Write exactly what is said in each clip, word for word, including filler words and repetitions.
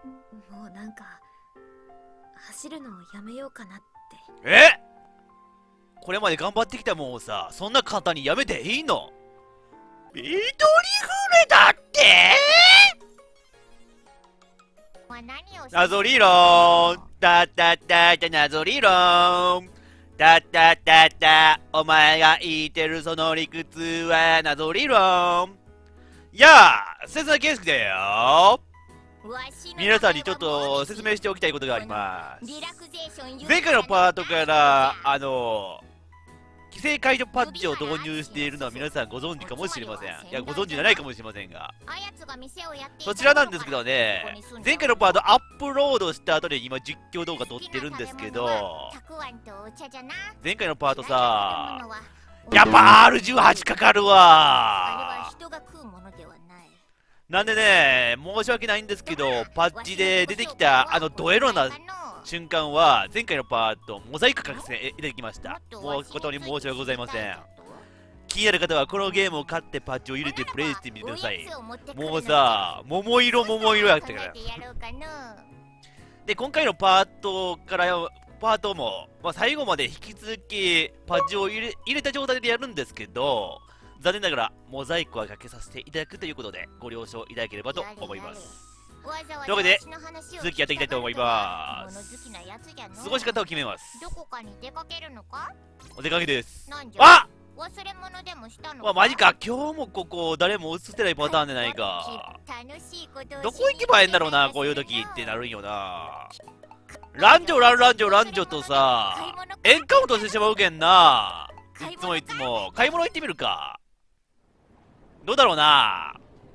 もうなんか走るのをやめようかなって。 えこれまで頑張ってきたもんをさ、そんな簡単にやめていいの？一人船だって謎理論だだだだ謎理論だだだだお前が言ってるその理屈は謎理論。いやあ、切な圭介だよ。皆さんにちょっと説明しておきたいことがあります。前回のパートからあの規制解除パッチを導入しているのは皆さんご存知かもしれません。いや、ご存知じゃないかもしれませんが、そちらなんですけどね、前回のパートアップロードした後で今実況動画撮ってるんですけど、前回のパートさ、やっぱ アールじゅうはち かかるわ。なんでね、申し訳ないんですけど、パッチで出てきたあのドエロな瞬間は前回のパートモザイクかけていただきました。もう誠に申し訳ございません。気になる方はこのゲームを買ってパッチを入れてプレイしてみてください。もうさ、桃色桃色やったからで、今回のパートからパートも、まあ、最後まで引き続きパッチを入れ入れた状態でやるんですけど、残念ながらモザイクはかけさせていただくということでご了承いただければと思います。というわけで続きやっていきたいと思います。過ごし方を決めます。 どこかに出かけるのか？ お出かけです。 あ、忘れ物でもしたのか？ わ、マジか。今日もここ誰も映ってないパターンでないか。どこ行けばええんだろうな、こういう時ってなるんよな。ランジョランランジョランジョとさエンカウントしてしまうけんな。いつもいつも買い物行ってみるか。どうだろうな。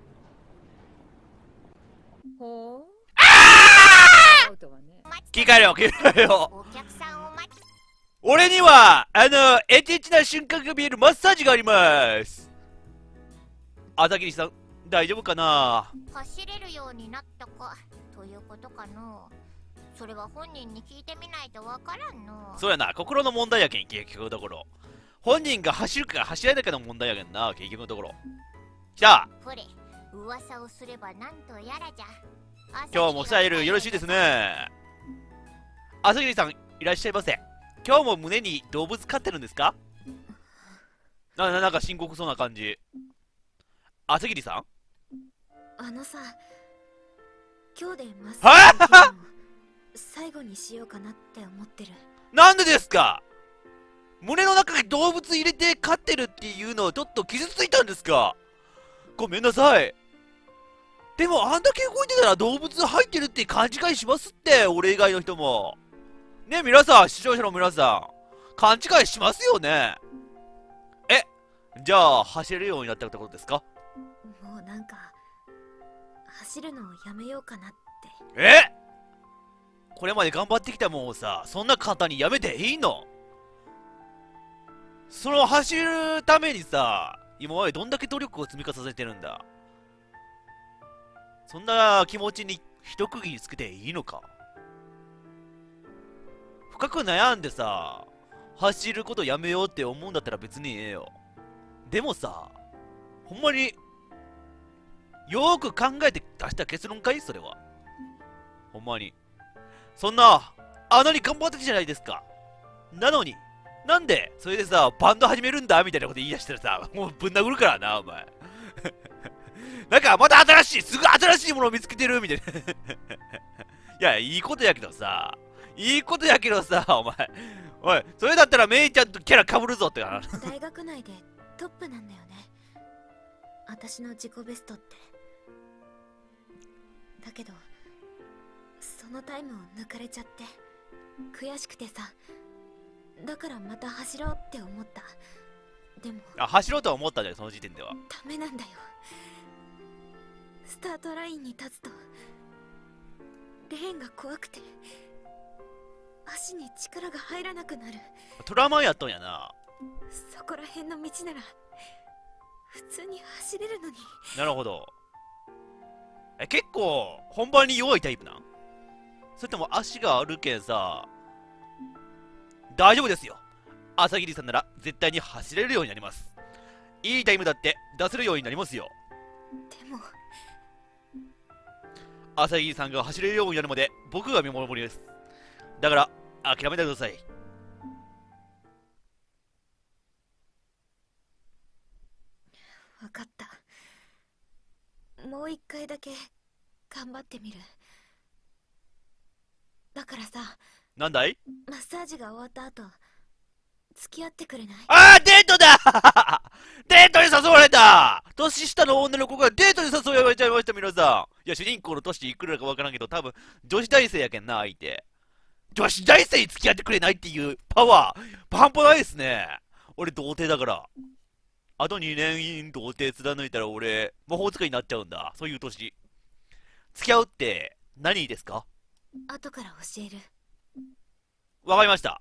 切り替えるよ、切り替えるよ。俺にはあのエッチエッチな瞬間が見えるマッサージがあります。朝霧さん大丈夫かな。 走れるようになったかということかの。それは本人に聞いてみないとわからんの。 そうやな、心の問題やけん。結局のところ本人が走るか走らないかの問題やけんな。結局のところ来た。 ほれ、噂をすればなんとやらじゃ。 今日もスタイルよろしいですね。朝霧さんいらっしゃいませ。今日も胸に動物飼ってるんですか？な、な、なんか深刻そうな感じ。朝霧さん、 あのさ、今日でマッサージの最後にしようかなって思ってる。 なんでですか？胸の中に動物入れて飼ってるっていうのをちょっと傷ついたんですか？ごめんなさい。でもあんだけ動いてたら動物入ってるって勘違いしますって。俺以外の人もね。皆さん、視聴者の皆さん勘違いしますよね。え、じゃあ走れるようになったってことですか？ もうなんか走るのをやめようかなって。 えこれまで頑張ってきたもんをさ、そんな簡単にやめていいの？その走るためにさ、今までどんだけ努力を積み重ねてるんだ。そんな気持ちに一区切りつけていいのか？深く悩んでさ、走ることやめようって思うんだったら別にええよ。でもさ、ほんまによーく考えて出した結論かい？それはほんまにそんなあんなに頑張ってきたじゃないですか。なのになんでそれでさバンド始めるんだみたいなこと言い出したらさ、もうぶん殴るからなお前なんかまた新しいすぐ新しいものを見つけてるみたいないや、いいことやけどさ、いいことやけどさ、お前おい、それだったらメイちゃんとキャラかぶるぞって話。 大学内でトップなんだよね、私の自己ベストって。だけどそのタイムを抜かれちゃって悔しくてさ、だからまた走ろうって思った。でもあ、走ろうとは思ったじゃん、その時点では。 ダメなんだよ。スタートラインに立つとレーンが怖くて足に力が入らなくなる。 トラウマやっとんやな。 そこら辺の道なら普通に走れるのに。 なるほど。え、結構本番に弱いタイプなん？それとも足があるけんさ大丈夫ですよ。朝霧さんなら絶対に走れるようになります。いいタイムだって出せるようになりますよ。 でも朝日さんが走れるようになるまで僕が見守りです。だから諦めてください。 分かった。もう一回だけ頑張ってみる。だからさ、 なんだい？ マッサージが終わった後付き合ってくれない？ あー、デートだデートに誘われた。年下の女の子がデートに誘われちゃいました、皆さん。いや、主人公の年いくらかわからんけど、多分女子大生やけんな、相手。女子大生に付き合ってくれないっていうパワー半端ないですね。俺童貞だから。あとにねん童貞貫いたら俺魔法使いになっちゃうんだ。そういう年。付き合うって何ですか？ 後から教える。 わかりました。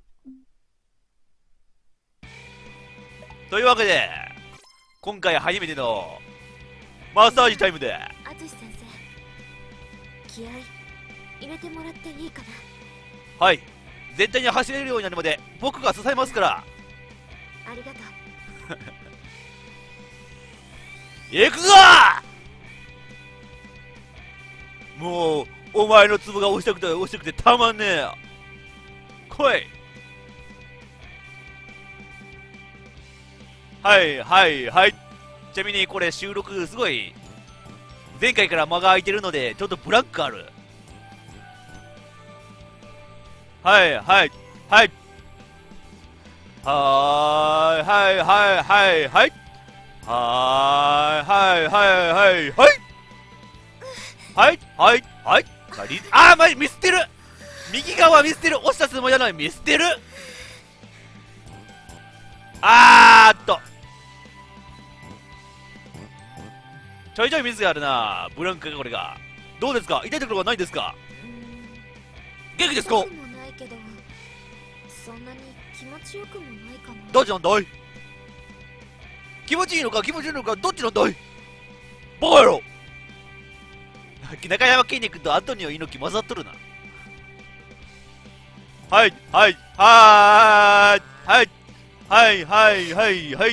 というわけで今回初めてのマッサージタイムで、 淳先生、気合い入れてもらっていいかな？ はい、絶対に走れるようになるまで僕が支えますから。 ありがとう。 行くぞー。もうお前の粒が押したくて押したくてたまんねえよ。来い。はいはいはい。ちなみにこれ収録すごい前回から間が空いてるのでちょっとブランクある。はいはいはいはいはいはいはいはいはいはいはいはいはいはいはい。あー、まじミスってる。右側ミスってる。押したつもりなのにミスってる。あーっとちょいちょいミスがあるな。ブランクがこれがどうですか？痛いところはないですか？元気ですか？ 痛くもないけど、そんなに気持ちよくもないかな。 どっちなんだい？気持ちいいのか気持ちいいのかどっちなんだい？バカ野郎。中山筋肉とアントニオ猪木混ざっとるな。はいはいはーいはいはいはいはいはい。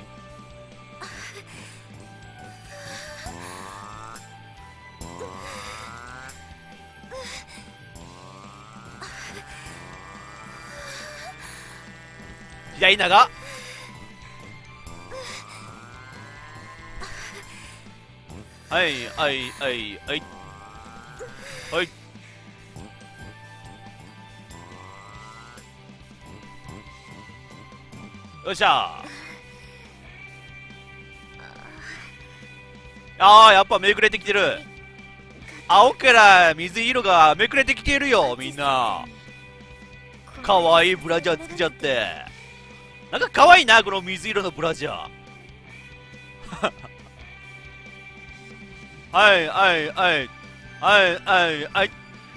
左長はいはいはいはいはいよっしゃー。あー、やっぱめくれてきてる。青から水色がめくれてきてるよ、みんな。かわいいブラジャーつけちゃって。なんかかわいいな、この水色のブラジャー。はいはいはいはいはいはい。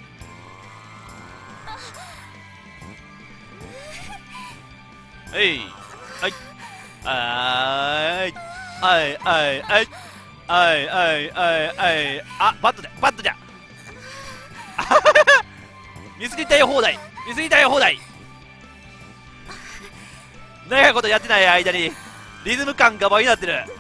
はいはいはいはいはいはいはいはいはい。あ、バットだバットじゃ。水着たい放題水着たい放題。長いことやってない間にリズム感が倍になってる。や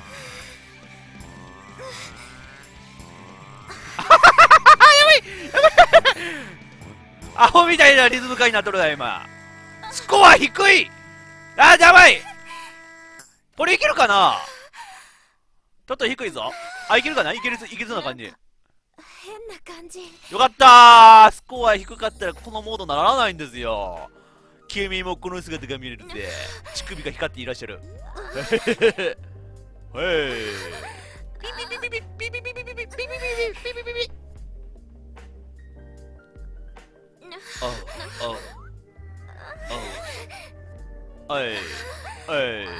ばいやばいアホみたいなリズム感になっとるな今。スコア低い。あー、やばい。これいけるかな。ちょっと低いぞ。あ、いけるかな。いけるいけそうな感じ。 変な感じ。 よかったー。スコア低かったらこのモードならないんですよ。君もこの姿が見れるぜ。乳首が光っていらっしゃる。はい。ピピピピピピピピピピピピピピピピピ。あああはいはい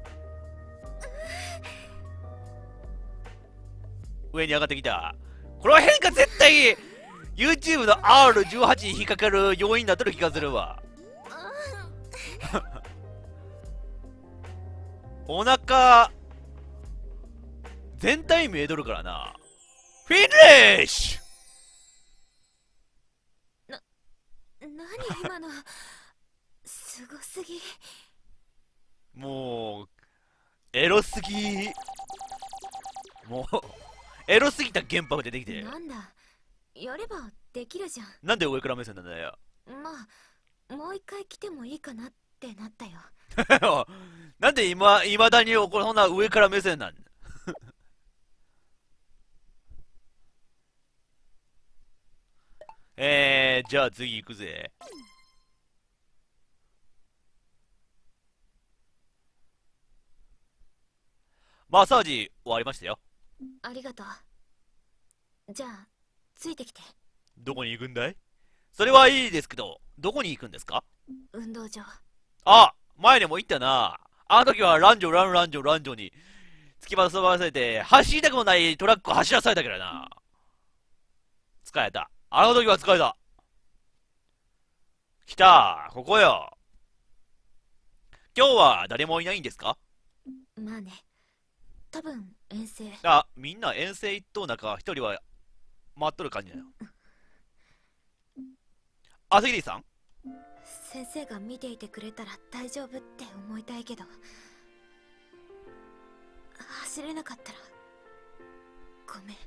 上に上がってきた。この変化絶対 YouTube の アールじゅうはち に引っかかる要因になってる気がするわ。お腹全体見えとるからな。フィニッシュ。 な、何今のすごすぎ。 もうエロすぎ。もうエロすぎた原爆出てきて。 なんだ、 やればできるじゃん。 なんで上から目線なんだよ。 まあもう一回来てもいいかなってなったよ。 なんで今、いまだにこれそんな上から目線なんだ。えー、じゃあ次行くぜ。マッサージ終わりましたよ。 ありがとう。じゃあついてきて。 どこに行くんだい？それはいいですけど、どこに行くんですか？ 運動場。 あ、前にも言ったな。あの時はランジョランランジョランジョに突き回されて、走りたくもないトラックを走らされたからな。疲れた。あの時は疲れた。来た、ここよ。今日は誰もいないんですか？ まあね、多分遠征。 あ、みんな遠征一等中一人は待っとる感じだよ。あ、関さん？ 先生が見ていてくれたら大丈夫って思いたいけど、走れなかったらごめん。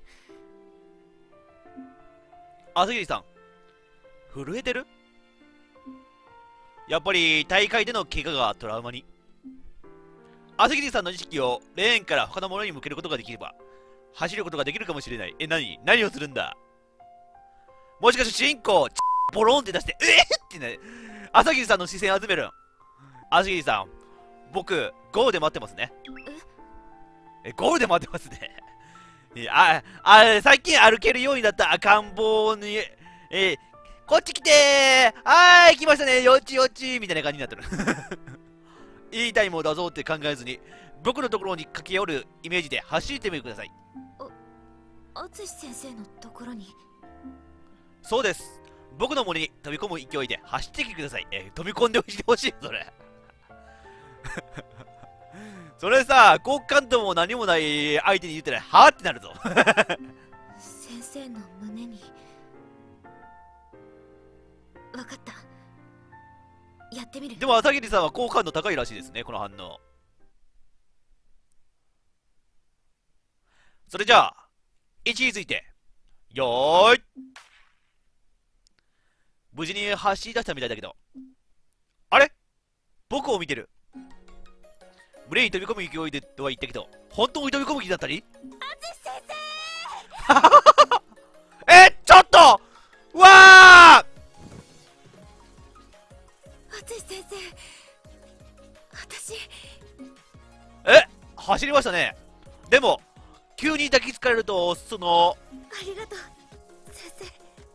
あ、関さん、震えてる？やっぱり大会での怪我がトラウマに。アセギリさんの意識をレーンから他のものに向けることができれば走ることができるかもしれない。え、何何をするんだ？もしかして主人公ボロンって出してえー、ってね、アサギリさんの視線集めるん。アサギリさん、僕ゴールで待ってますね。え、ゴールで待ってますね。いや、ああ、最近歩けるようになった赤ん坊に、えー、こっち来てー、はーい、来ましたね、よっちよっちみたいな感じになってる。いいタイムを出そうって考えずに、僕のところに駆け寄るイメージで走ってみてください。 あ、淳先生のところに？ そうです。僕の森に飛び込む勢いで走ってきてください。えー、飛び込んでほしい、それ。それさ、好感度も何もない相手に言ったら、はぁってなるぞ。 先生の胸に。わかった。やってみる。 でも朝霧さんは好感度高いらしいですね、この反応。それじゃあ位置についてよーい。無事に走り出したみたいだけど、あれ僕を見てる。群れに飛び込む勢いでとは言ったけど、本当に飛び込む気だったり？ 淳先生え、ちょっとわー、 淳先生、私え、走りましたね。でも急に抱きつかれると、そのありがとう先生、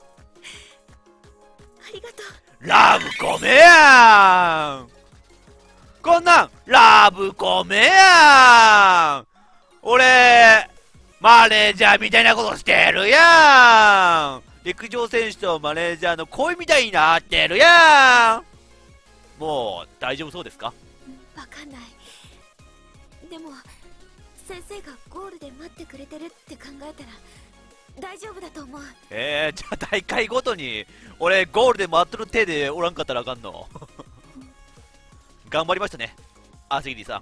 ありがとう。 ラブコメやん、こんなんラブコメやん。俺マネージャーみたいなことしてるやん。陸上選手とマネージャーの恋みたいになってるやん。もう大丈夫そうですか？ わかんない。でも先生がゴールで待ってくれてるって考えたら大丈夫だと思う。 えー、じゃあ大会ごとに俺ゴールで待っとる手でおらんかったらあかんの？頑張りましたね、アセギリさん。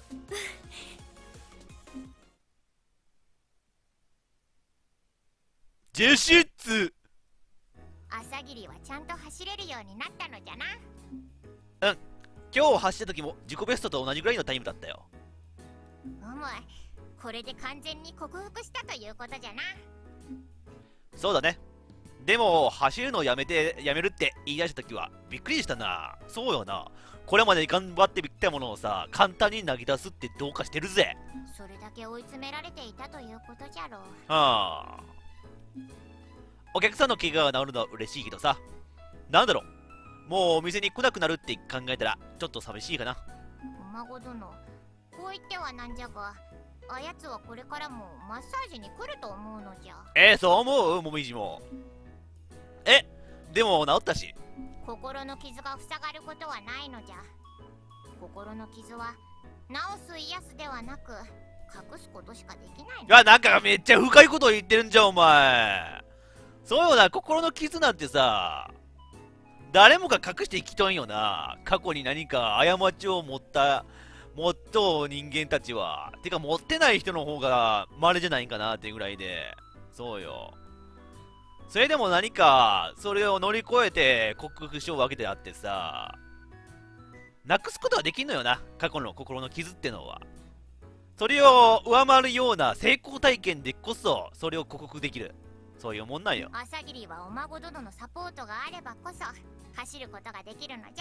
ジェシッツ、 朝霧はちゃんと走れるようになったのじゃな。 うん、今日走った時も自己ベストと同じぐらいのタイムだったよ。 うむ、これで完全に克服したということじゃな。 そうだね。でも走るのをやめてやめるって言い出した時はびっくりしたな。そうよな、これまで頑張ってきたものをさ、簡単に投げ出すってどうかしてるぜ。 それだけ追い詰められていたということじゃろう。 はあ、お客さんの怪我が治るのは嬉しいけどさ、なんだろう、もうお店に来なくなるって考えたらちょっと寂しいかな。 お孫殿、こう言ってはなんじゃが、あやつはこれからもマッサージに来ると思うのじゃ。 えー、そう思う？もみじも。え、でも治ったし。 心の傷が塞がることはないのじゃ。心の傷は治す癒すではなく隠すことしかできないの。 いや、なんかめっちゃ深いこと言ってるんじゃんお前。そうよな、心の傷なんてさ、誰もが隠して生きとんよな。過去に何か過ちを持ったもっと人間たちは。てか持ってない人の方が稀じゃないんかなっていうぐらいで。そうよ。 それでも何かそれを乗り越えて克服しようわけであってさ、なくすことはできんのよな、過去の心の傷ってのは。それを上回るような成功体験でこそそれを克服できる、そういうもんなんよ。 朝霧はお孫殿のサポートがあればこそ走ることができるのじゃ。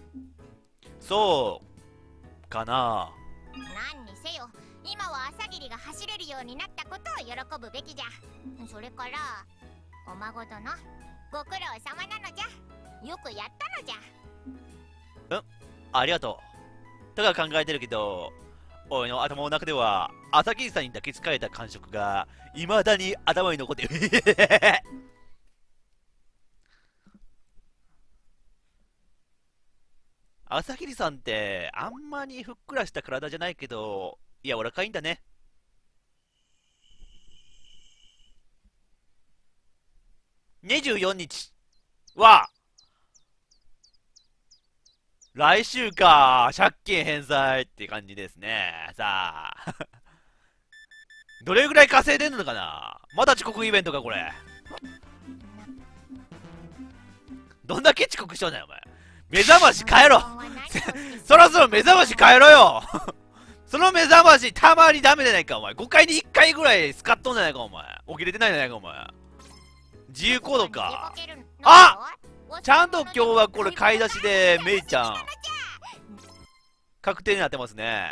そうかな。 何にせよ今は朝霧が走れるようになったことを喜ぶべきじゃ。それからお孫殿ご苦労様なのじゃ。よくやったのじゃ。 うん、ありがとう。ただ考えてるけど、俺の頭の中では朝霧さんに抱きつかれた感触が未だに頭に残ってる。朝霧さんってあんまりふっくらした体じゃないけど柔らかいんだね。にじゅうよっかは来週か、借金返済って感じですね。さあどれぐらい稼いでんのかな。まだ遅刻イベントかこれ。どんだけ遅刻しとんねんお前。目覚まし変えろそろそろ目覚まし変えろよその目覚ましたまにダメじゃないかお前。ごかいにいっかいぐらいスカッとんじゃないかお前。起きれてないじゃないかお前。自由行動か。あ、ちゃんと今日はこれ買い出しでメイちゃん確定になってますね。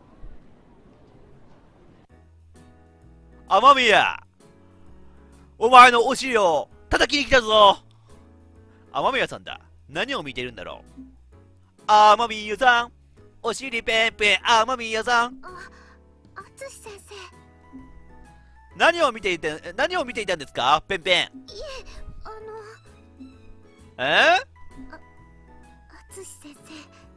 雨宮、お前のお尻を叩きに来たぞ。雨宮さんだ。何を見てるんだろう。雨宮さん、お尻ペンペン。雨宮さん、 あ、淳先生。 何を見ていて何を見ていたんですかペンペン。 いえ、あのえ淳先生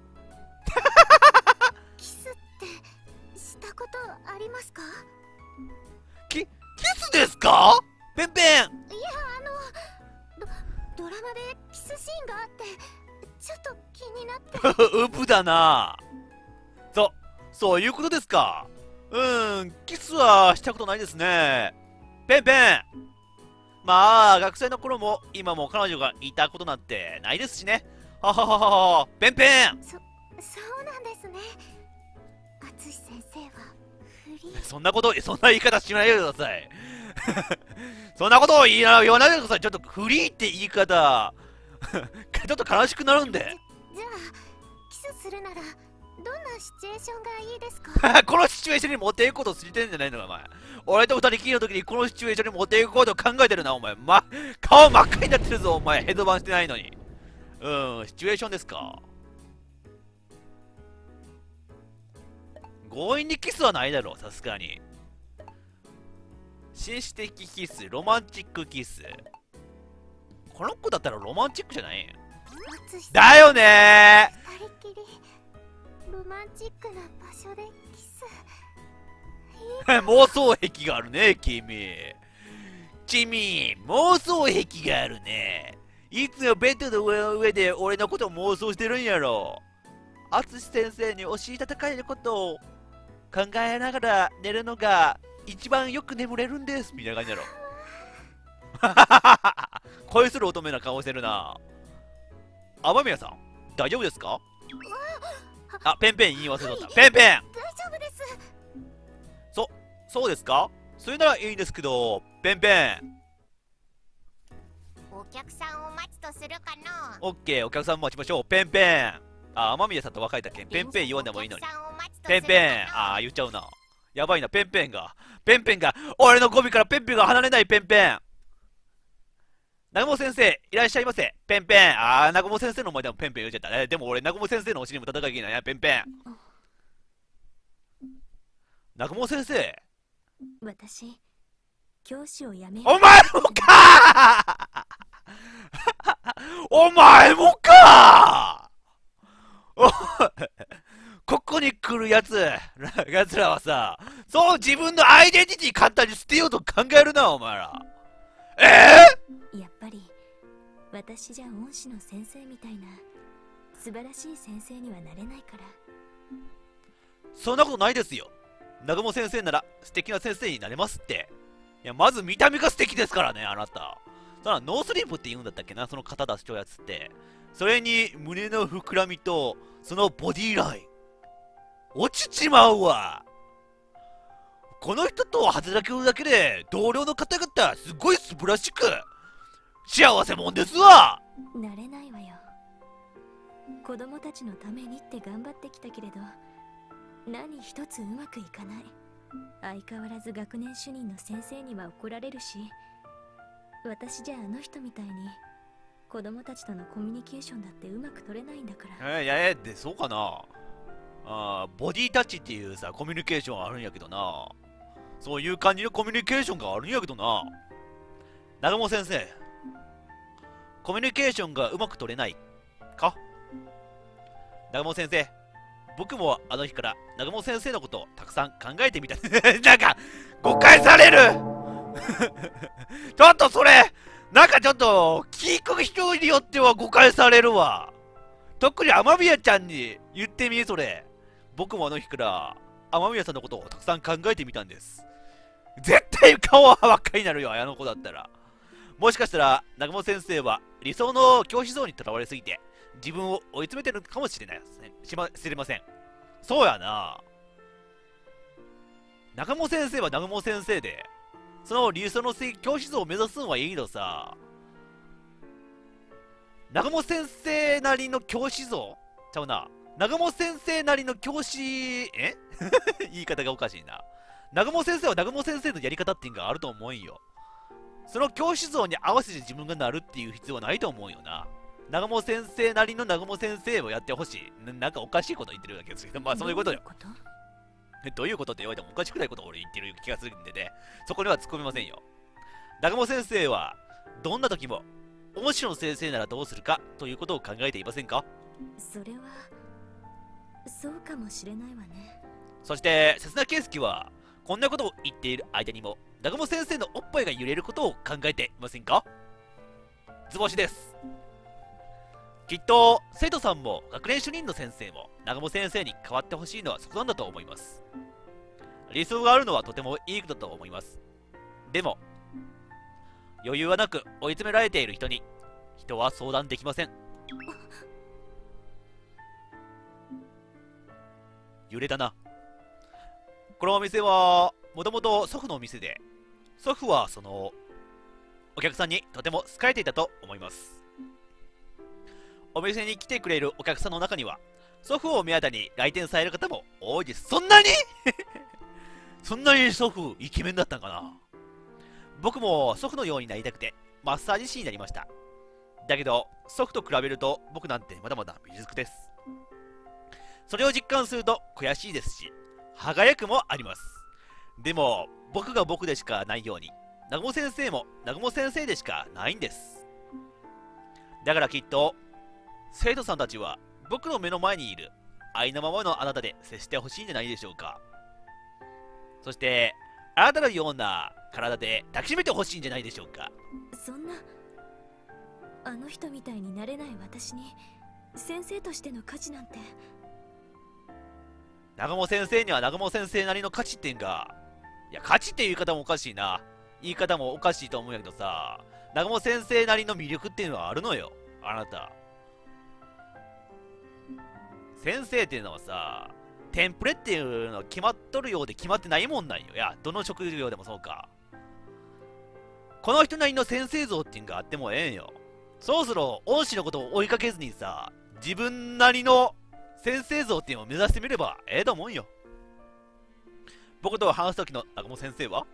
キスってしたことありますか？ きキスですかペンペン。 いや、あのドドラマでキスシーンがあってちょっと気になってうぶだな。そそういうことですか。うーん、キスはしたことないですねペンペン。まあ学生の頃も今も彼女がいたことなんてないですしね。ははははは。ペンペン。 そそうなんですね。淳先生はフリー。 そんなことそんな言い方しないでくださいそんなことを言いな言わないでください。ちょっとフリーって言い方ちょっと悲しくなるんで。 じゃあキスするならどんなシチュエーションがいいですか？ このシチュエーションに持っていくことを知りてんじゃないのかお前。俺と二人きりの時にこのシチュエーションに持っていくことを考えてるなお前。ま、顔真っ赤になってるぞお前。ヘッドバンしてないのに。うん、シチュエーションですか。強引にキスはないだろうさすがに。紳士的キス、ロマンチックキス。この子だったらロマンチックじゃないだよねー。 二人きりロマンチックな場所でキス。 妄想癖があるね君。君妄想癖があるね。いつもベッドの上の上で俺のことを妄想してるんやろ。淳先生にお尻叩かれることを考えながら寝るのが一番よく眠れるんですみたいな感じやろ恋する乙女な顔してるな。雨宮さん大丈夫ですか？あ、ペンペン言い忘れとった、はい、ペンペン大丈夫です。 そ、そうですか？それならいいんですけど、ペンペン。 お客さんを待つとするかな。 オッケー、お客さん待ちましょう。ペンペン。あ、雨宮さんと別れたけんペンペン言わんでもいいのに。ペンペン。あー、言っちゃうな。やばいな、ペンペンがペンペンが俺の語尾からペンペンが離れない。ペンペン。南雲先生いらっしゃいませ。ペンペン。あー、南雲先生の前でもペンペン言っちゃった。えー、でも俺南雲先生のお尻も叩かなきゃいけないな。ペンペン。南雲先生、 私教師を辞め。 お前もかお前もかおここに来るやつやつらはさ、そう自分のアイデンティティ簡単に捨てようと考えるなお前ら。えー、やっぱり私じゃ恩師の先生みたいな素晴らしい先生にはなれないから。 そんなことないですよ。南雲先生なら素敵な先生になれますって。いや、まず見た目が素敵ですからねあなた。 ただノースリープって言うんだったっけな、その肩出しちゃうやつって。それに胸の膨らみとそのボディライン落ちちまうわ。この人と働くだけで同僚の方々すごい素晴らしく幸せもんですわ。 なれないわよ。子供たちのためにって頑張ってきたけれど何一つうまくいかない。相変わらず学年主任の先生には怒られるし、私じゃあの人みたいに子供たちとのコミュニケーションだってうまく取れないんだから。 えー、いやえでそうかなあ。ボディタッチっていうさコミュニケーションあるんやけどな。そういう感じのコミュニケーションがあるんやけどな。長茂先生、コミュニケーションがうまく取れないか。長茂先生、僕もあの日から長茂先生のことをたくさん考えてみた。なんか誤解される。ちょっとそれなんかちょっと聞く人によっては誤解されるわ。特に雨宮ちゃんに言ってみ。それ僕もあの日から雨宮さんのことをたくさん考えてみたんです。絶対顔は真っ赤になるよ、あの子だったら。もしかしたら長茂先生は理想の教師像にとらわれすぎて自分を追い詰めてるかもしれないですね。しま、知れません。そうやな。長茂先生は長茂先生でその理想の教師像を目指すのはいいけどさ、長茂先生なりの教師像ちゃうな。長茂先生なりの教師、え言い方がおかしいな。長茂先生は長茂先生のやり方っていうのがあると思うんよ。その教師像に合わせて自分がなるっていう必要はないと思うよな。長茂先生なりの長茂先生をやってほしい。な, なんかおかしいこと言ってるわけですけど、まあそういうことよ。どういうことって言われてもおかしくないことを俺言ってる気がするんでね、そこには突っ込みませんよ。長茂先生はどんな時も面白い先生ならどうするかということを考えていませんか。 それはそうかもしれないわね。 そして刹那圭介はこんなことを言っている間にも長茂先生のおっぱいが揺れることを考えていませんか。図星です。きっと生徒さんも学年主任の先生も長茂先生に変わってほしいのはそこなんだと思います。理想があるのはとてもいいことだと思います。でも余裕はなく追い詰められている人に人は相談できません。揺れたな。このお店はもともと祖父のお店で、祖父はそのお客さんにとても好かれていたと思います。お店に来てくれるお客さんの中には祖父を目当てに来店される方も多いです。そんなにそんなに祖父イケメンだったんかな。僕も祖父のようになりたくてマッサージ師になりました。だけど祖父と比べると僕なんてまだまだ未熟です。それを実感すると悔しいですし歯がゆくもあります。でも僕が僕でしかないように南雲先生も南雲先生でしかないんです。だからきっと生徒さんたちは僕の目の前にいるありのままのあなたで接してほしいんじゃないでしょうか。そしてあなたのような体で抱きしめてほしいんじゃないでしょうか。 そんなあの人みたいになれない私に先生としての価値なんて。 南雲先生には南雲先生なりの価値ってんが、いや価値っていう言い方もおかしいな。言い方もおかしいと思うんやけどさ、南雲先生なりの魅力っていうのはあるのよ。あなた先生っていうのはさ、テンプレっていうのは決まっとるようで決まってないもんなんよ。いや、どの職業でもそうか。この人なりの先生像っていうのがあってもええんよ。そろそろ恩師のことを追いかけずにさ、自分なりの先生像っていうのを目指してみればええと思うんよ。僕と話す時の南雲先生は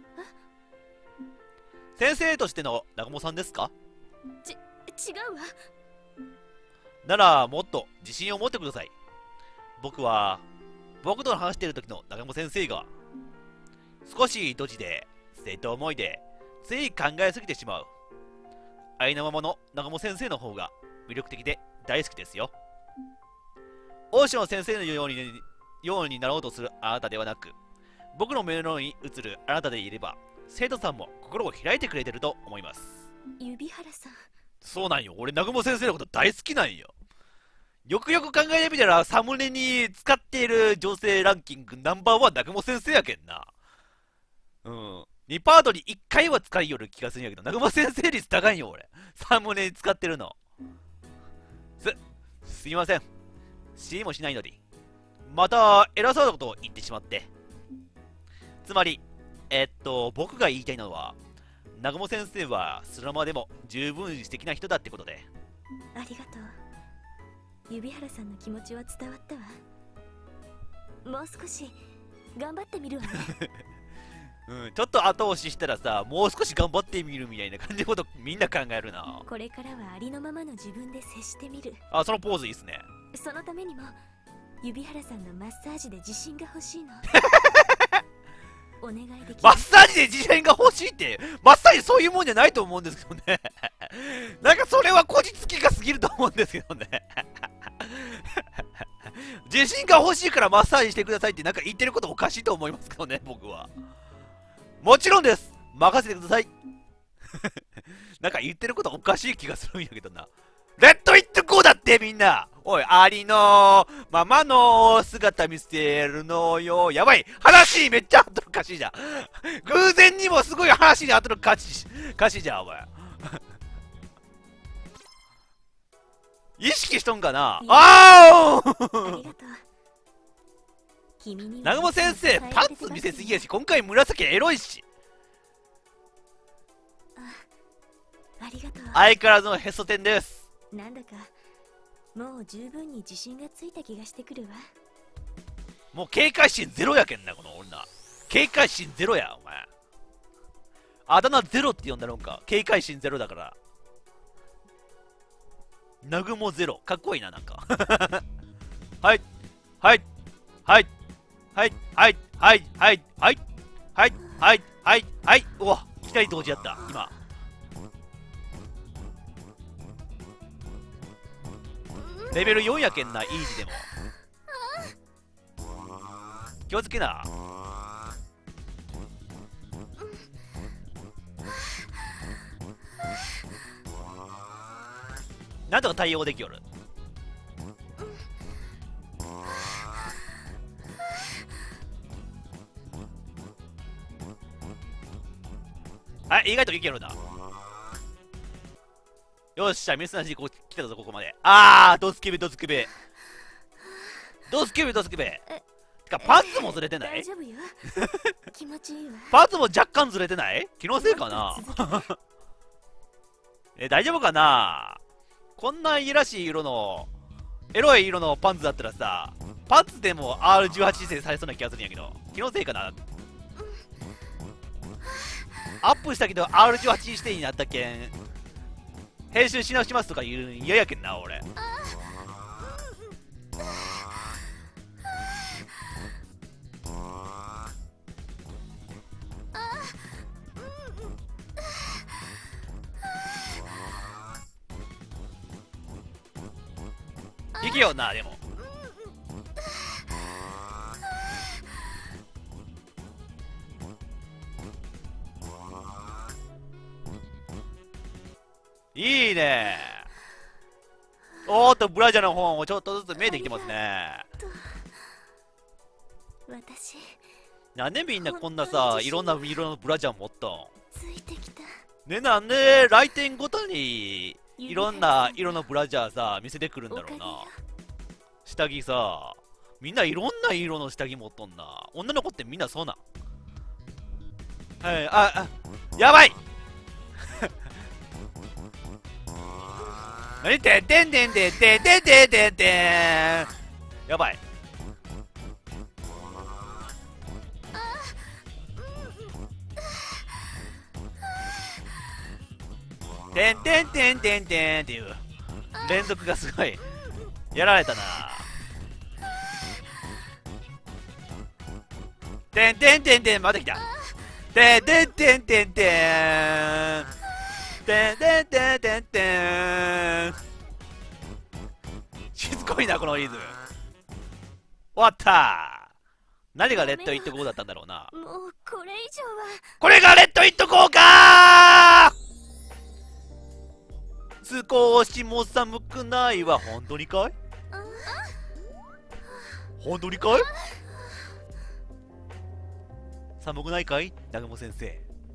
先生としての南雲さんですか。 ち、違うわ。 ならもっと自信を持ってください。僕は僕と話している時の南雲先生が少しドジで生徒思いでつい考えすぎてしまうありのままの南雲先生の方が魅力的で大好きですよ。大島先生のように、ようになろうとするあなたではなく、僕の目の前に映るあなたでいれば生徒さんも心を開いてくれてると思います。 指原さん。 そうなんよ。俺南雲先生のこと大好きなんよ。よくよく考えてみたらサムネに使っている女性ランキングナンバーワン南雲先生やけんな。うん。 にパートにいっかいは使いよる気がするんやけど、南雲先生率高いよ、俺。サムネに使ってるの。す、すいません。知りもしないので。また、偉そうなことを言ってしまって。つまり、えっと、僕が言いたいのは、南雲先生はスラマでも十分素敵な人だってことで。 ありがとう。指原さんの気持ちは伝わったわ。もう少し頑張ってみるわね。 うん、ちょっと後押ししたらさ、もう少し頑張ってみるみたいな感じのことみんな考えるな。 これからはありのままの自分で接してみる。 あ、そのポーズいいっすね。 そのためにも指原さんのマッサージで自信が欲しいの。お願いできる？ マッサージで自信が欲しいって、マッサージそういうもんじゃないと思うんですけどね。なんかそれはこじつきが過ぎると思うんですけどね。自信が欲しいからマッサージしてくださいってなんか言ってることおかしいと思いますけどね、僕は。もちろんです、任せてください。なんか言ってることおかしい気がするんやけどな。レッド・イット・ゴーだってみんな。おい、ありのままの姿見せるのよ。やばい、話めっちゃ後の歌詞じゃん。偶然にもすごい話に後の歌詞、歌詞じゃん、お前。意識しとんかな。あーありがとう。君には南雲先生、パンツ見せすぎやし、今回紫エロいし。 ありがとう。 相変わらずのヘソ天です。 なんだかもう十分に自信がついた気がしてくるわ。 もう警戒心ゼロやけんな、この女。警戒心ゼロや、お前。あだ名ゼロって呼んだろんか。警戒心ゼロだから。南雲ゼロ。かっこいいな、なんか。はい。はい。はい。はい。はい。はい。はい。はい。はい。はい。はい。はい。うわ、いきなり同時やった、今。レベルよんやけんな、イージでも。気をつけな。なんとか対応できよる。あ、意外といけるな。よっしゃ、ミスなしにこう来たぞ、ここまで。あー、ドスケベ、ドスケベ。ドスケベ、ドスケベ。てか、パンツもずれてない？ 大丈夫よ。気持ちいいわ。 パンツも若干ずれてない？気のせいかな。え、大丈夫かな。こんないやらしい色の、エロい色のパンツだったらさ、パンツでも アールじゅうはち 指定されそうな気がするんやけど、気のせいかな。アップしたけど アールじゅうはち 指定になったけん、編集し直しますとか言う嫌やけんな、俺。いけよな、でも。いいね。おーっと、ブラジャーの方もちょっとずつ見えてきてますね。 私なんでみんなこんなさ、いろんな色のブラジャー持ったん？ ついてきた。 ね、なんで来店ごとにいろんな色のブラジャーさ見せてくるんだろうな。下着さ、みんないろんな色の下着持っとんな。女の子ってみんなそうなん。はい、あ、あ、やばい。なにてんてんてんてんてんてんてんてんてん。やばい。てんてんてんてんてんっていう連続がすごいやられたな。てんてんてんてん、また来た。てんてんてんてんてんてんてんてんてんてん。しつこいな、このリズム。終わった。何がレッド・イット・ゴーだったんだろうな。 もうこれ以上は。 これがレッド・イット・ゴーかー。少しも寒くないわ。本当にかい？本当にかい？寒くないかい？南雲先生。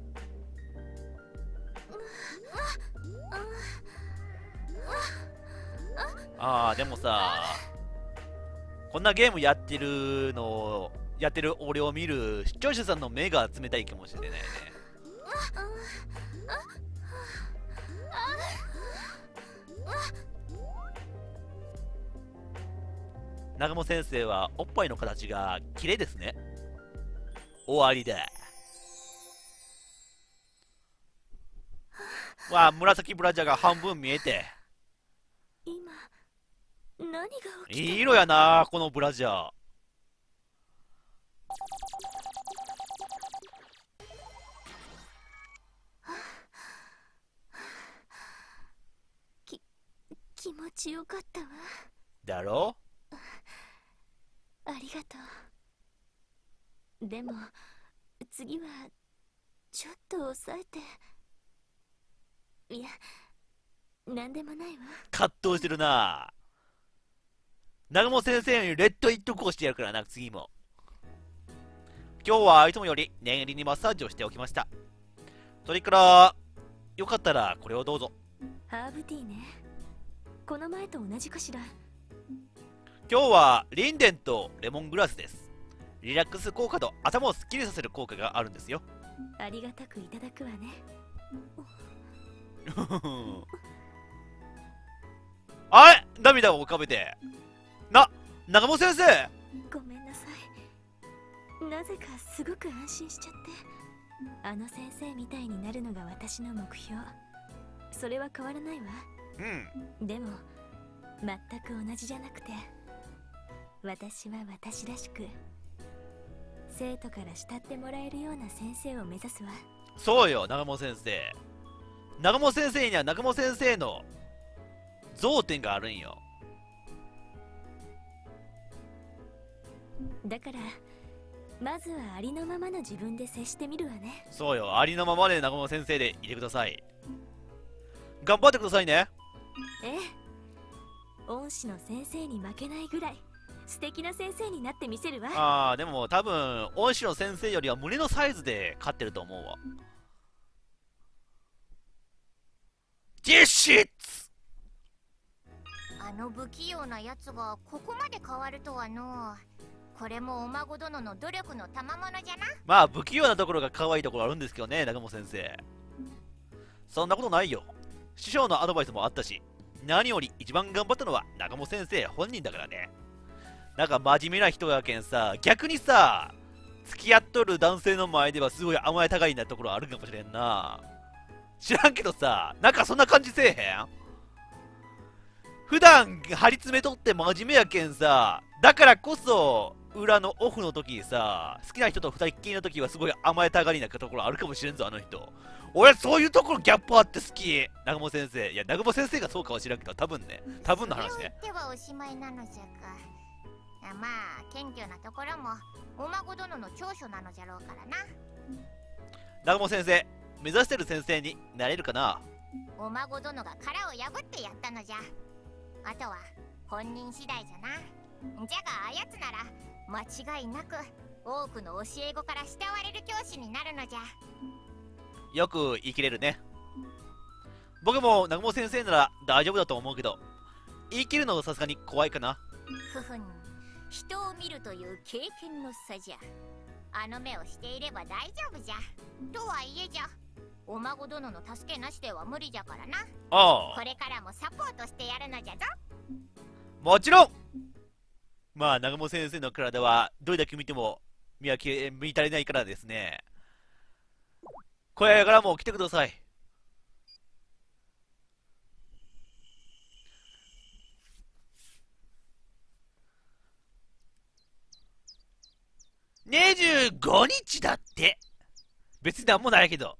ああでもさ、こんなゲームやってるのをやってる俺を見る視聴者さんの目が冷たいかもしれないね。南雲先生はおっぱいの形が綺麗ですね。終わりだ。わあ、紫ブラジャーが半分見えて。 今何が起きた？ いい色やなこのブラジャー。 き気持ちよかったわ。 だろ？ ありがとう。でも次はちょっと抑えて。いや、なんでもないわ。 葛藤してるな。南雲先生にレッドイットコーしてやるからな、次も。今日はいつもより念入りにマッサージをしておきました。それからよかったらこれをどうぞ。 ハーブティーね。この前と同じかしら。 今日はリンデンとレモングラスです。リラックス効果と頭をスッキリさせる効果があるんですよ。 ありがたくいただくわね。 あれ、涙を浮かべて。な、長本先生。 ごめんなさい。なぜかすごく安心しちゃって。あの先生みたいになるのが私の目標。それは変わらないわ。 うん。 でも全く同じじゃなくて、私は私らしく生徒から慕ってもらえるような先生を目指すわ。 そうよ、長本先生。長本先生には長本先生の像点があるんよ。 だからまずはありのままの自分で接してみるわね。 そうよ、ありのままで長本先生でいてください。頑張ってくださいね。 ええ、恩師の先生に負けないぐらい素敵な先生になってみせるわ。 ああ、でも多分恩師の先生よりは胸のサイズで勝ってると思うわ。実質あの不器用なやつがここまで変わるとはのう。これもお孫殿の努力の賜物じゃな。 まあ不器用なところが可愛いところあるんですけどね、長本先生。そんなことないよ。師匠のアドバイスもあったし、何より一番頑張ったのは長本先生本人だからね。なんか真面目な人やけんさ、逆にさ、付き合っとる男性の前ではすごい甘えたがりなところあるかもしれんな。知らんけどさ、なんかそんな感じせえへん？普段張り詰めとって真面目やけんさ、だからこそ裏のオフの時にさ、好きな人と二人っきりの時はすごい甘えたがりなところあるかもしれんぞ、あの人。俺そういうところギャップあって好き。長本先生。いや、長本先生がそうかは知らんけど、多分ね、多分の話ね。 それを言ってはおしまいなのじゃか。まあ謙虚なところもお孫殿の長所なのじゃろうからな。 長本先生、目指してる先生になれるかな？ お孫殿が殻を破ってやったのじゃ。あとは本人次第じゃな。じゃがあやつなら間違いなく多くの教え子から慕われる教師になるのじゃ。 よく言い切れるね。僕も長本先生なら大丈夫だと思うけど、言い切るのはさすがに怖いかな。 ふふん、人を見るという経験の差じゃ。あの目をしていれば大丈夫じゃ。とはいえじゃ、お孫殿の助けなしでは無理じゃからな。 ああ、 これからもサポートしてやるのじゃぞ。 もちろん。まあ長本先生の体はどれだけ見ても見分け見足りないからですね。これからも来てください。にじゅうごにちだって。別になんもないけど。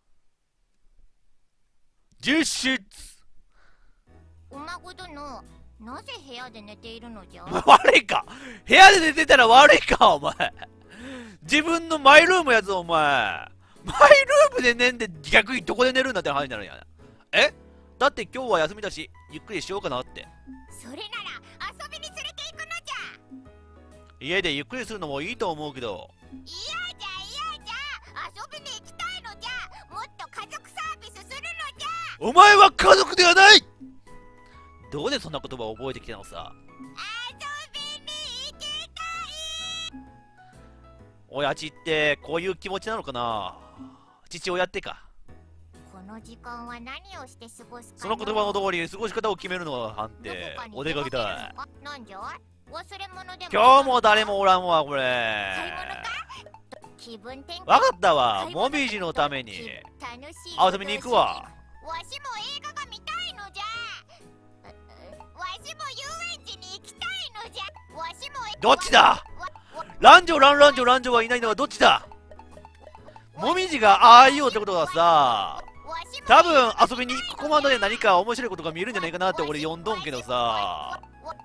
実質お孫殿、なぜ部屋で寝ているのじゃ。 悪いか。部屋で寝てたら悪いか、お前。自分のマイルームやぞ、お前。マイルームで寝んで逆にどこで寝るんだって話になるんや。え？だって今日は休みだし、ゆっくりしようかなって。 それなら遊びに連れて行くのじゃ。 家でゆっくりするのもいいと思うけど。 嫌じゃ嫌じゃ、遊びに行きたいのじゃ。もっと家族サービスするのじゃ。 お前は家族ではない。 どこでそんな言葉を覚えてきたのさ。 遊びに行きたい。 親父ってこういう気持ちなのかな。父親ってか。 この時間は何をして過ごすかな。 その言葉の通り過ごし方を決めるのは判定。お出かけだ。 なんじゃ忘れ物でも。 今日も誰もおらんわこれ。 買い物か。気分転換。 わかったわ。もみじのために遊びに行くわ。 わしも映画が見たいのじゃ。わしも遊園地に行きたいのじゃ。わしも。 どっちだ。ランジョランランジョランジョがいないのはどっちだ。もみじがああいうってことはさ、多分遊びに行くコマンドで何か面白いことが見えるんじゃないかなって俺読んどんけどさ。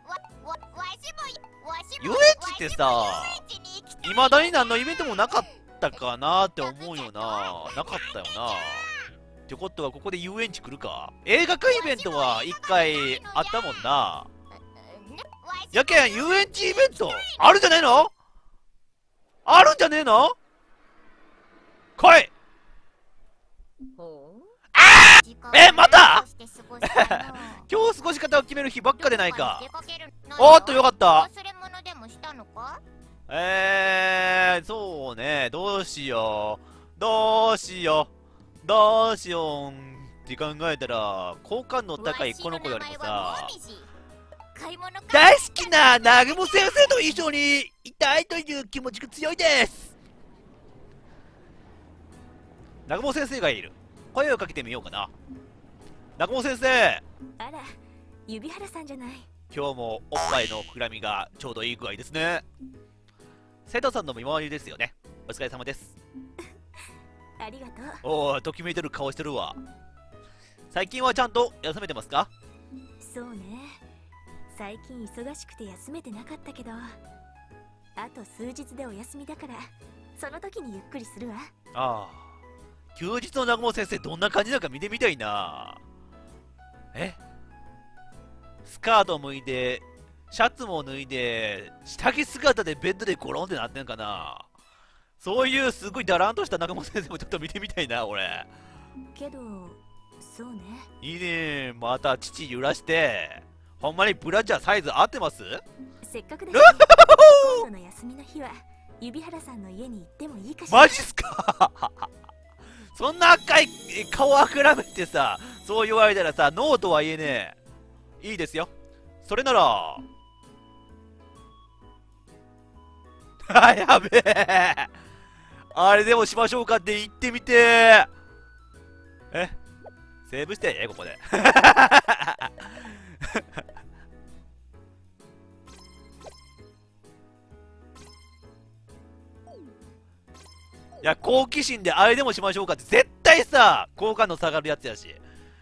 遊園地ってさ、いまだに何のイベントもなかったかなって思うよな。なかったよな。ってことはここで遊園地来るか。映画館イベントは一回あったもんな。やけん遊園地イベントあるんじゃねえの。あるんじゃねえの。来い。あーえまた今日過ごし方を決める日ばっかでないか。おっとよかった。えー、そうね。どうしようどうしようどうしようって考えたら、好感度高いこの子よりもさ、大好きな南雲先生と一緒にいたいという気持ちが強いです。南雲先生がいる。声をかけてみようかな。南雲先生。 あら、指原さんじゃない。 今日もおっぱいの膨らみがちょうどいい具合ですね。生徒さんの見回りですよね。お疲れ様です。 ありがとう。 おお、ときめいてる顔してるわ。最近はちゃんと休めてますか。 そうね、最近忙しくて休めてなかったけど、あと数日でお休みだから、その時にゆっくりするわ。 ああ、休日の南雲先生どんな感じなのか見てみたいな。え、スカート脱いでシャツも脱いで下着姿でベッドでゴロンってなってんかな。そういうすごいだらんとした南雲先生もちょっと見てみたいな俺。 けどそうね。 いいね。また父揺らして。ほんまにブラジャーサイズ合ってます。 せっかくだし、今度の休みの日は指原さんの家に行ってもいいかしら。 マジっすかそんな赤い顔あくらめてさ、そう言われたらさ、ノーとは言えねえ。いいですよ。それならあ、やべえ。あれでもしましょうかって言ってみて。え、セーブしてここでいや、好奇心であれでもしましょうかって絶対さ、好感度下がるやつやし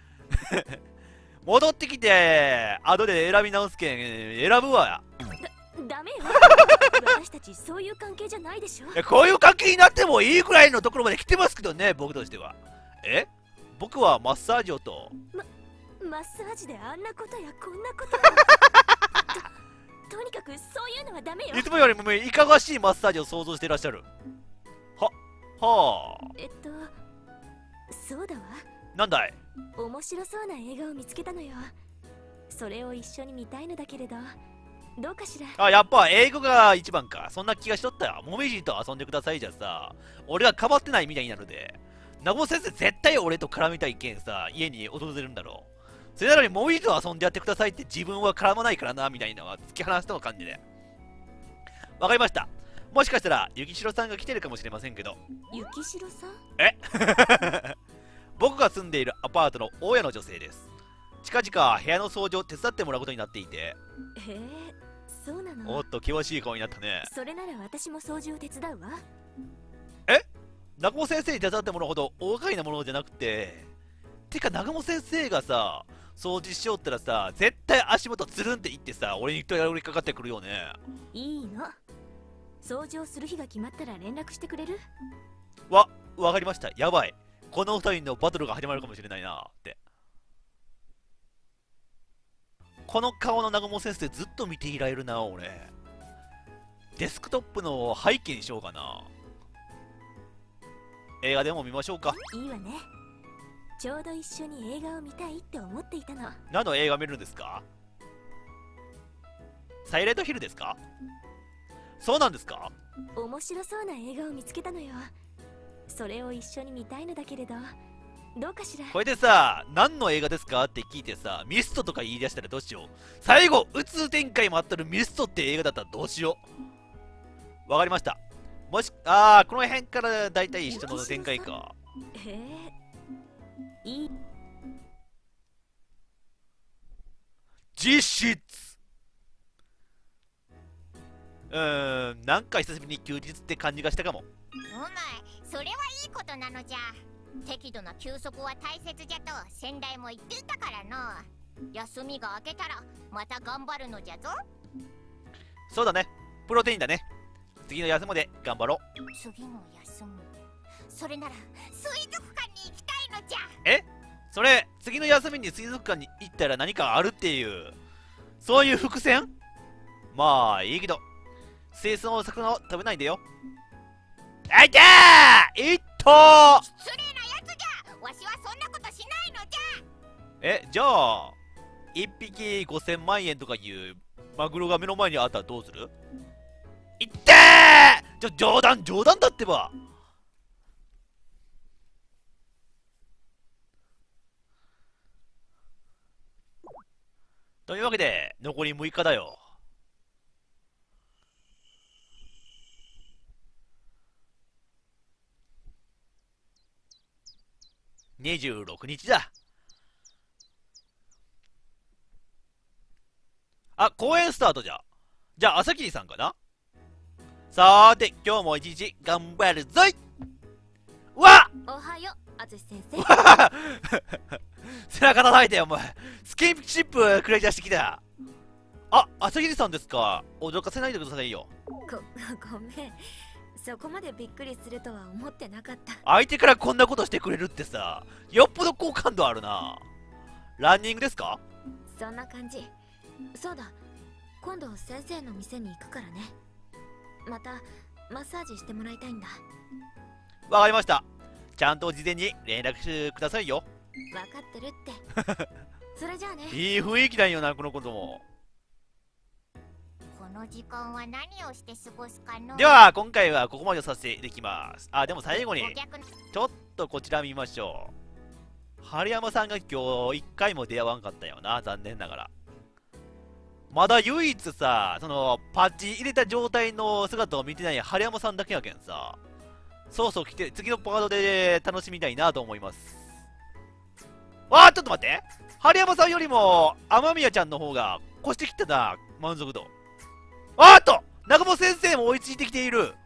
戻ってきて後で選び直すけん選ぶわ。 だ、ダメよ私たちそういう関係じゃないでしょ。 いや、こういう関係になってもいいくらいのところまで来てますけどね、僕としては。え、僕はマッサージをと、 ま、マッサージであんなことやこんなことと, とにかくそういうのはダメよ。 いつもよりもいかがわしいマッサージを想像していらっしゃる。ははあ。 えっとそうだわ。 なんだい。 面白そうな映画を見つけたのよ。それを一緒に見たいのだけれど、どうかしら。 あ、やっぱ英語が一番か。そんな気がしとったよ。もみじと遊んでくださいじゃさ、俺がかばってないみたいになるで。南雲先生絶対俺と絡みたいけんさ、家に訪れるんだろう。それなのにもみじと遊んでやってくださいって自分は絡まないからなみたいなのは突き放したの感じで。わかりました。もしかしたら雪城さんが来てるかもしれませんけど。 雪城さん？ え僕が住んでいるアパートの大家の女性です。近々部屋の掃除を手伝ってもらうことになっていて。 へえ、そうなの。 おっと険しい顔になったね。 それなら私も掃除を手伝うわ。 え、南雲先生に手伝ってもらうほど大掛かりなものじゃなくて、てか南雲先生がさ掃除しようったらさ、絶対足元つるんって言ってさ、俺にとやりかかってくるよね。 いいの、掃除をする日が決まったら連絡してくれる？ わ、わかりました。やばい、この二人のバトルが始まるかもしれないなって。この顔の南雲先生ずっと見ていられるな俺。デスクトップの背景にしようかな。映画でも見ましょうか。 いいわね。 ちょうど一緒に映画を見たいって思っていたの。 何の映画見るんですか？サイレントヒルですか？そうなんですか？ 面白そうな映画を見つけたのよ。それを一緒に見たいのだけれど、どうかしら。 これでさ、何の映画ですかって聞いてさ、ミストとか言い出したらどうしよう。最後宇宙展開もあったるミストって映画だったらどうしよう。わかりました。もし、あー、この辺からだいたい一緒の展開か。 へえ、いい。 実質うーん、なんか久しぶりに休日って感じがしたかも。 お前それはいいことなのじゃ。適度な休息は大切じゃと先代も言っていたからの。休みが明けたらまた頑張るのじゃぞ。 そうだね、プロテインだね。次の休みまで頑張ろう。 次の休み、それなら水族館に行きたいのじゃ。 え、それ次の休みに水族館に行ったら何かあるっていう、そういう伏線？まあいいけど、水槽の魚を食べないでよ。あいたー、いっとー。 失礼なやつじゃ。わしはそんなことしないのじゃ。 え、じゃあいっぴきごせんまんえんとかいうマグロが目の前にあったらどうする？いってー。ちょ、冗談冗談だってば。というわけで残りむいかだよ。にじゅうろくにちだ。あ、公演スタートじゃ。じゃあ朝霧さんかな。さーて今日も一日頑張るぞい。わっ、 おはよう、あつし先生。 背中叩いてよお前。スキンシップくらい出してきた。あ、朝霧さんですか。驚かせないでくださいよ。 ご、ごめん。そこまでびっくりするとは思ってなかった。 相手からこんなことしてくれるってさ、よっぽど好感度あるな。ランニングですか？ そんな感じ。そうだ、今度先生の店に行くからね。またマッサージしてもらいたいんだ。 わかりました。ちゃんと事前に連絡してくださいよ。 分かってるってそれじゃあね。 いい雰囲気だよな、このことも。 この時間は何をして過ごすかの。 では今回はここまでさせていただきます。あ、でも最後にお客のちょっとこちら見ましょう。春山さんが今日いっかいも出会わんかったよな、残念ながら。まだ唯一さ、そのパッチ入れた状態の姿を見てない春山さんだけやけんさ、そうそう来て次のパートで楽しみたいなと思います。わあ、ちょっと待って、春山さんよりも雨宮ちゃんの方が越してきたな、満足度。あーっと南雲先生も追いついてきている。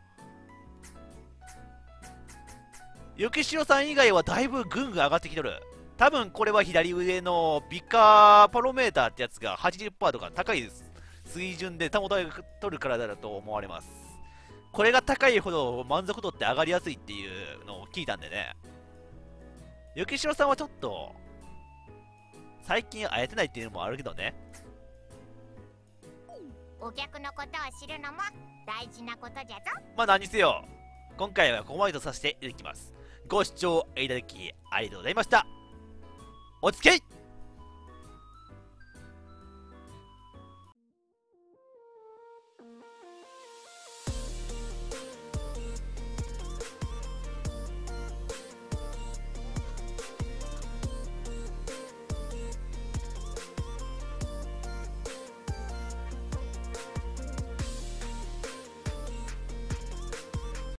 雪城さん以外はだいぶぐんぐん上がってきてる。多分これは左上のビカパロメーターってやつが はちじゅっパーセント とか高い水準で保たれとるからだと思われます。これが高いほど満足度って上がりやすいっていうのを聞いたんでね。雪城さんはちょっと最近会えてないっていうのもあるけどね。 お客のことを知るのも大事なことじゃぞ。 まあ何にせよ今回はここまでとさせていただきます。ご視聴いただきありがとうございました。おつけい。